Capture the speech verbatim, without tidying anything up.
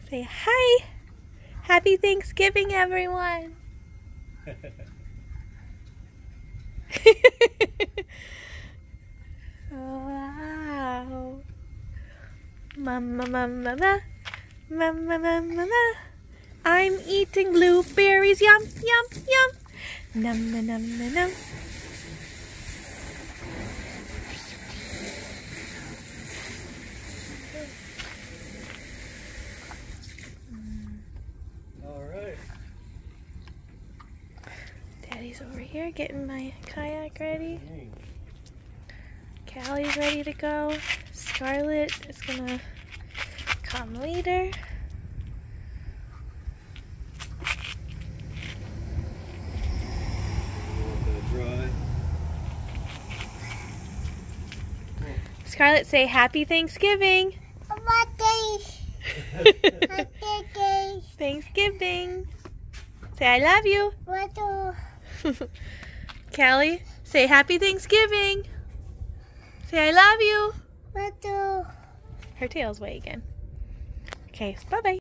Say hi. Happy Thanksgiving, everyone. Wow. Mama, mama, mama, mama, mama, mama. I'm eating blueberries. Yum, yum, yum. Num, num, num, num, num. All right. Daddy's over here getting my kayak ready. Callie's ready to go. Scarlette is gonna come later. Dry. Scarlette, say Happy Thanksgiving. Thanksgiving. Say I love you. Callie, say Happy Thanksgiving. Say I love you. Her tail's wagging. Okay, bye-bye.